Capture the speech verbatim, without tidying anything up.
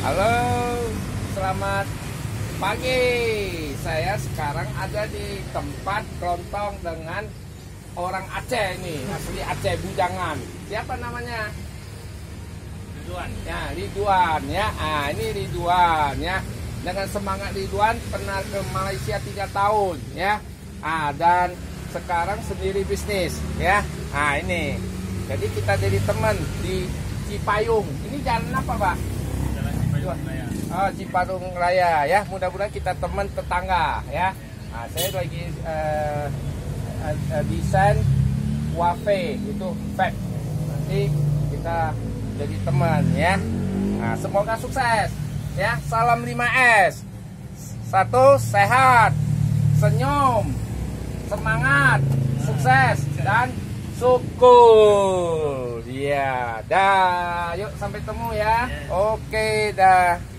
Halo, selamat pagi. Saya sekarang ada di tempat kelontong dengan orang Aceh nih, asli Aceh Bujangan. Siapa namanya? Ridwan. Ya, Ridwan ya. Ah, ini Ridwan ya. Dengan semangat Ridwan pernah ke Malaysia tiga tahun ya. Ah, dan sekarang sendiri bisnis ya. Ah, ini. Jadi kita jadi teman di Cipayung. Ini jalan apa, Pak? Jalan Cipayung Raya. Oh, Cipayung Raya ya. Mudah-mudahan kita teman tetangga ya. Nah, saya lagi uh, uh, uh, desain wafe itu vape. Nanti kita jadi teman ya. Nah, semoga sukses ya. Salam lima S. Satu, sehat, senyum, semangat, sukses dan syukur. Iya, dah. Yuk sampai temu ya. Yeah. Oke, dah.